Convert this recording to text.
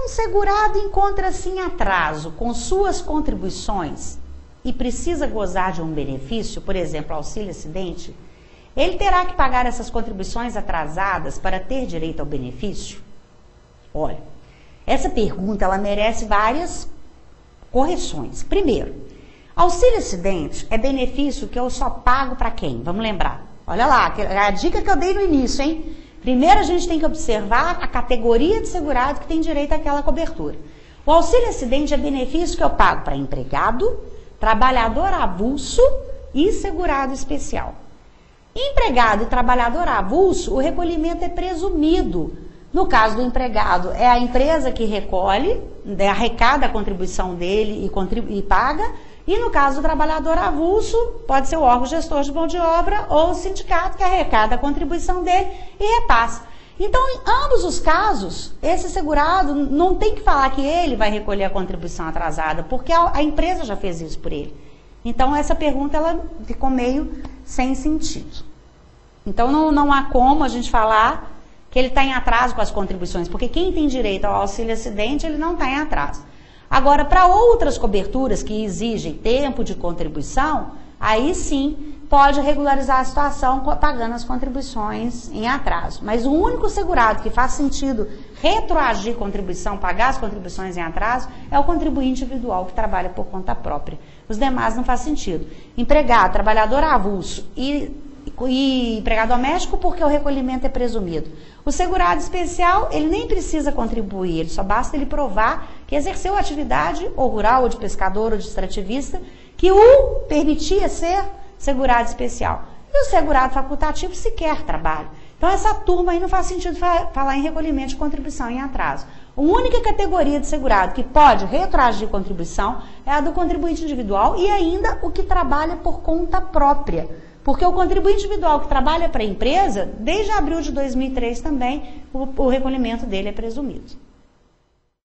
um segurado encontra-se em atraso com suas contribuições e precisa gozar de um benefício, por exemplo, auxílio-acidente, ele terá que pagar essas contribuições atrasadas para ter direito ao benefício? Olha, essa pergunta ela merece várias correções. Primeiro, auxílio-acidente é benefício que eu só pago para quem? Vamos lembrar. Olha lá, a dica que eu dei no início, hein? Primeiro a gente tem que observar a categoria de segurado que tem direito àquela cobertura. O auxílio-acidente é benefício que eu pago para empregado, trabalhador avulso e segurado especial. Empregado e trabalhador avulso, o recolhimento é presumido. No caso do empregado, é a empresa que recolhe, arrecada a contribuição dele e paga. E no caso do trabalhador avulso, pode ser o órgão gestor de mão de obra ou o sindicato que arrecada a contribuição dele e repassa. Então, em ambos os casos, esse segurado não tem que falar que ele vai recolher a contribuição atrasada, porque a empresa já fez isso por ele. Então, essa pergunta ela ficou meio sem sentido. Então, não há como a gente falar que ele está em atraso com as contribuições, porque quem tem direito ao auxílio-acidente, ele não está em atraso. Agora, para outras coberturas que exigem tempo de contribuição, aí sim pode regularizar a situação pagando as contribuições em atraso. Mas o único segurado que faz sentido retroagir contribuição, pagar as contribuições em atraso, é o contribuinte individual que trabalha por conta própria. Os demais não faz sentido. Empregado, trabalhador avulso e empregado doméstico, porque o recolhimento é presumido. O segurado especial, ele nem precisa contribuir, ele só basta ele provar que exerceu atividade ou rural, ou de pescador, ou de extrativista, que o permitia ser segurado especial. E o segurado facultativo sequer trabalha. Então essa turma aí não faz sentido falar em recolhimento de contribuição em atraso. A única categoria de segurado que pode retroagir contribuição é a do contribuinte individual e ainda o que trabalha por conta própria. Porque o contribuinte individual que trabalha para a empresa, desde abril de 2003 também, o recolhimento dele é presumido.